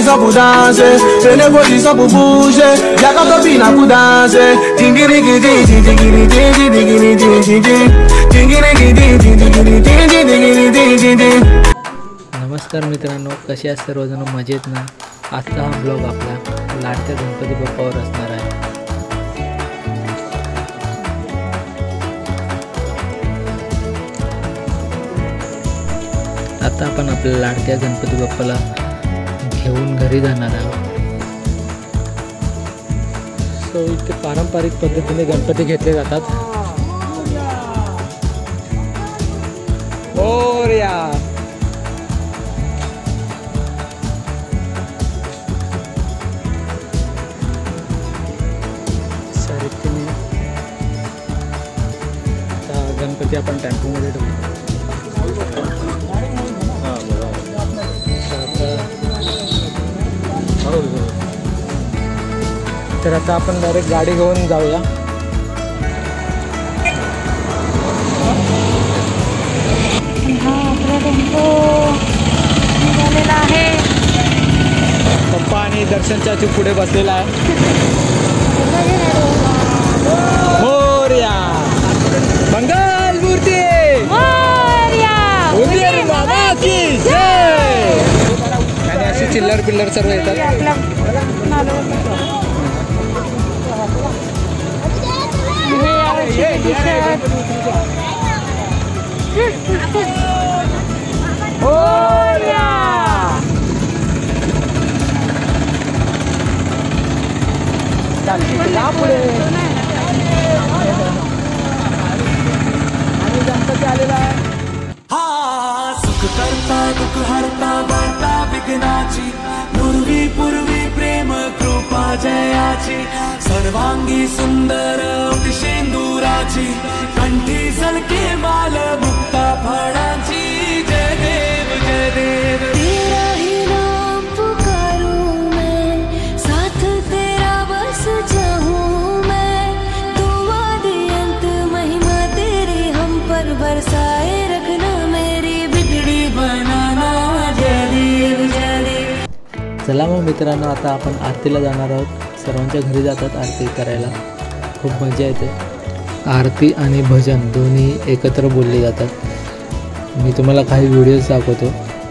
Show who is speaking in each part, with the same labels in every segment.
Speaker 1: position pour danser, prenez position pour bouger. Y'a comme Topina pour danser.
Speaker 2: नमस्कार मित्रांनो, कसे असते सर्वजण मजेत ना। आजचा हा ब्लॉग आपला लाडक्या गणपती बाप्पावर असणार आहे। आता आपण आपल्या लाडक्या गणपती बाप्पाला घेऊन घरी जाणार आहोत। सो इथे पारंपरिक पद्धतीने गणपती घेतले जातात। मोरया साहित्याने गणपती आपण टेम्पोमध्ये ठेवू। तर आता आपण डायरेक्ट गाडी घेऊन जाऊया।
Speaker 3: हा आपला टेम्पो निघालेला आहे।
Speaker 2: पप्पा आणि दर्शनच्या पुढे बसलेला आहे। मोरया मंगल मूर्ती
Speaker 3: मोरया
Speaker 2: उदय बाबा की जय। आणि अशी चिल्लर पिल्लर सर्व येतात। गणपती आलेला आहे।
Speaker 1: हा सुख करता दुःख हरता वार्ता विघ्नाची, पूर्वी पूर्वी प्रेम कृपा जयाची, सर्वांगी सुंदर शेंदुराची, कंठी सलके माल मुक्ता फळाची। जय देव जय देव,
Speaker 4: तेरा ही नाम पुकारूं मैं, साथ तेरा बस जाऊं मैं, तू आदि अंत महिमा तेरी हम पर बरसाए रखना, मेरी बिगड़ी बनाना। जय देव जय देव।
Speaker 2: चला मग मित्रांनो, आता आपण आरतीला जाणार आहोत। सर्वांच्या घरी जातात आरती करायला, खूप मजा येते। आरती आणि भजन दोन्ही एकत्र बोलले जातात। मी तुम्हाला काही व्हिडिओज दाखवतो।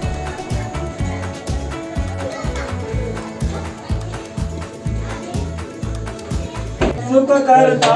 Speaker 1: सुख करता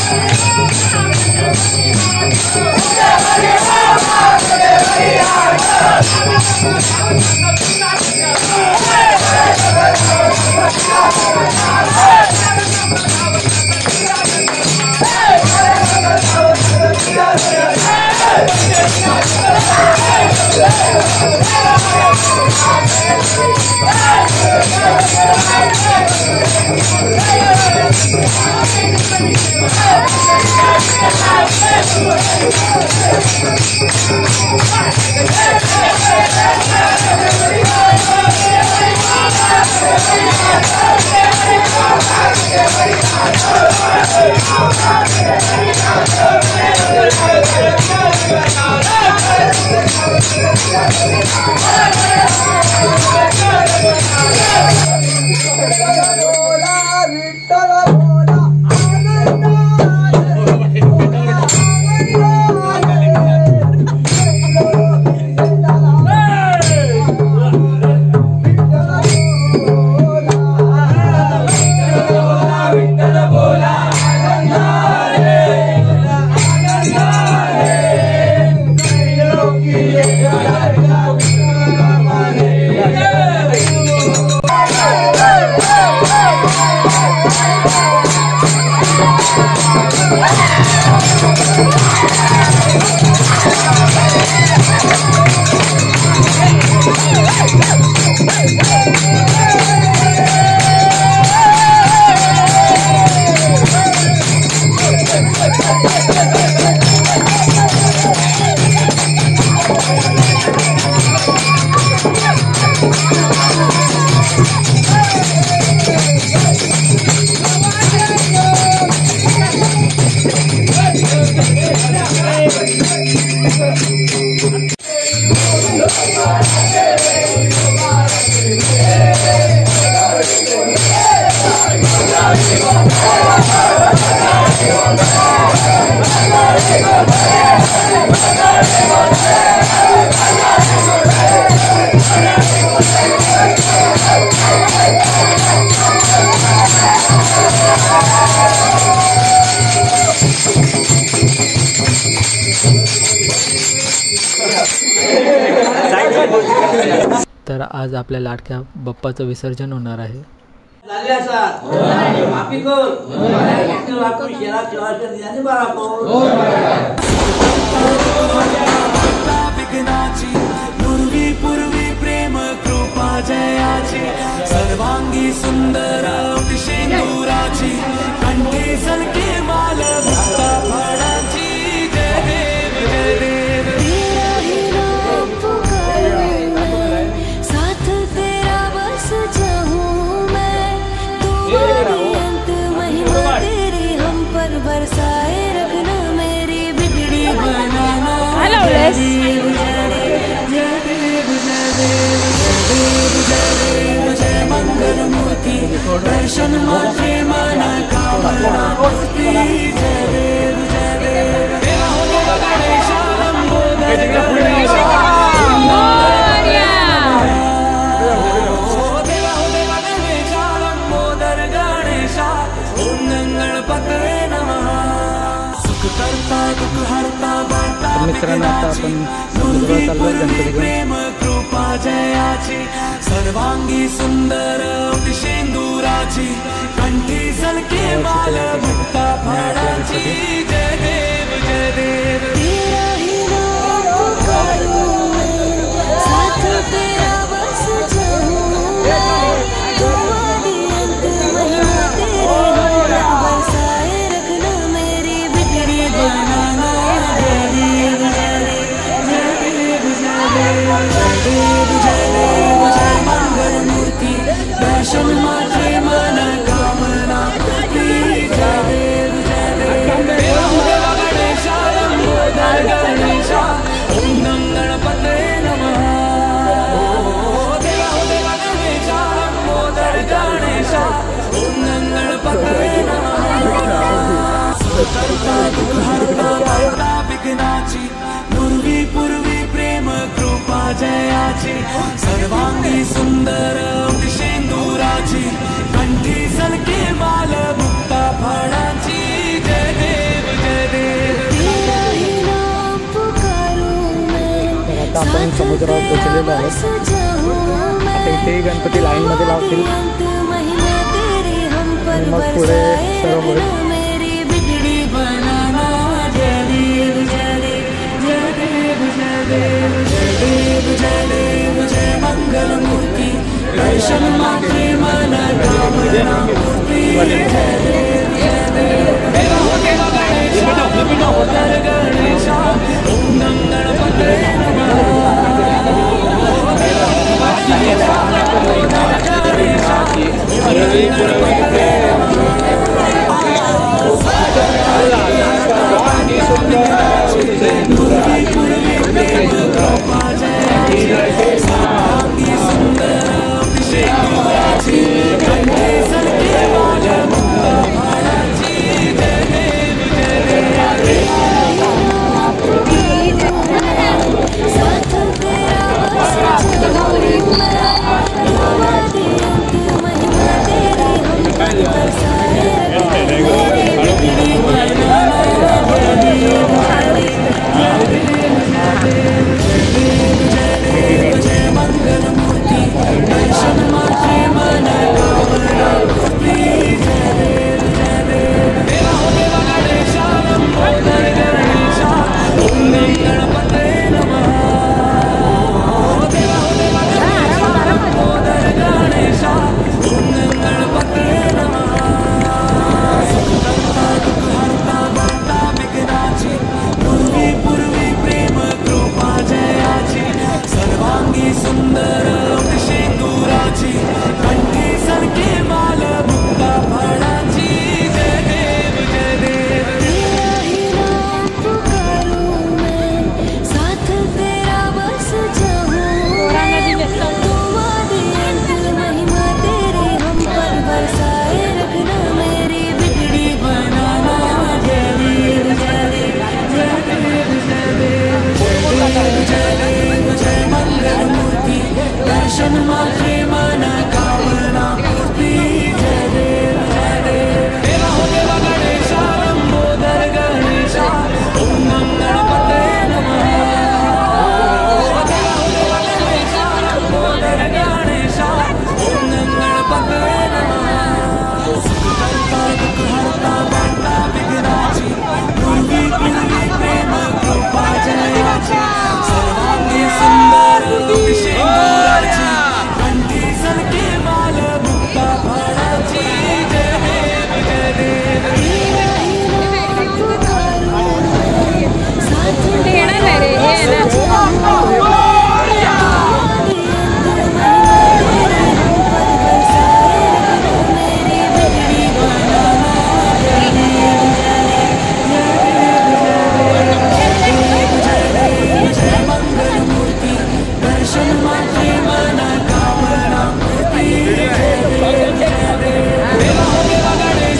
Speaker 4: Yeah.
Speaker 2: आज आपल्या लाडक्या बाप्पाचं विसर्जन होणार आहे.
Speaker 5: पूर्वी प्रेम कृपा जयाची सर्वांगी सुंदर शेंदुराची कंठी सलके माल भक्ता फळाची जय देव जय देव.
Speaker 4: तेरा ही नाम पुकारूं मैं, साथ तेरा बस जाऊं मैं. तुम्हारी अंत महिमा तेरी हम पर बरसाए रखना, मेरी बिगड़ी बनाना.
Speaker 3: हेलो लेस
Speaker 5: जय मंगल मूर्ति दर्शन मात्रे मन कामना पूर्ति. जय देव जय देव. देवा हो देवा गणेश लंबोदर गणेश
Speaker 3: मोरया.
Speaker 5: देवा हो देवा गणेश लंबोदर गणेश ओम गणपतये नमः. सुख करता दुख हरता वार्ता
Speaker 2: मित्रांनो आता आपण समुद्रावर चाललोय गणपती घेऊन.
Speaker 5: प्रेम कृपा जयाची सर्वांगी सुंदर शेंदुराची कंठी सलके माल भक्ता फळाची. जय देव जय देव.
Speaker 4: तेरा ही नाम पुकारूं मैं, साथ तेरा बस जाऊं मैं. तुम्हारी अंत महिमा तेरी हम पर बरसाए रखना, मेरी बिगड़ी बनाना. जय देव जय देव जय देव जय देव जय देव जय मंगल मूर्ति दर्शन मात्रे मन कामना पूर्ति. जय देव जय देव.
Speaker 5: देवा हो देवा गणेश लंबोदर गणेश ओम गणपतये नमः. देवा हो देवा गणेश लंबोदर गणेश ओम गणपतये नमः. करता दुख हरता वार्ता विघ्नाची पूर्वी प्रेम कृपा जयाची सर्वांगी सुंदर शेंदुराची कंठी सलके माल भक्ता फळाची. जय देव जय देव.
Speaker 4: तेरा ही नाम पुकारूं मैं,
Speaker 2: आता आपण समुद्रावर पोहोचलेलो आहोत.
Speaker 4: बस जाऊं मैं.
Speaker 2: आता इथे गणपती लाईनमध्ये लावतील
Speaker 4: अंत महिमा तेरी हम पर
Speaker 2: आणि मग पुढे
Speaker 4: बरसाए
Speaker 2: सर्व होईल.
Speaker 4: रखना, मेरी बिगड़ी बनाना. जय देव जय देव
Speaker 5: जय देव जय देव जय देव जय देव जय मंगल मूर्ति दर्शन मात्रे मन कामना पूर्ति. जय देव जय देव. देवा हो देवा गणेश लंबोदर गणेश ओम गणपतये नमः. देवा हो देवा गणेश लंबोदर गणेश ओम गणपतये नमः.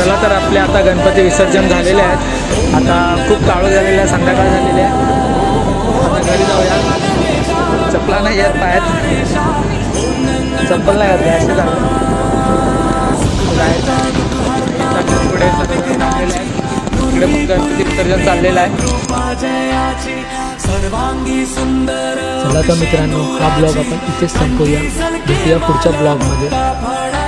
Speaker 2: चला तर आपले आता गणपती विसर्जन झालेले आहेत. आता खूप काळो झालेला आहे, संध्याकाळ झालेली आहे. आता घरी जाऊया. चपला नाही आहेत पायात, चप्पल नाही घातली असे झालं. पुढे सगळं झालेलं आहे. इकडे पण गणपती विसर्जन चाललेलं आहे. चला तर मित्रांनो, हा ब्लॉग आपण इथेच संपवूया. भेटूया पुढच्या ब्लॉगमध्ये.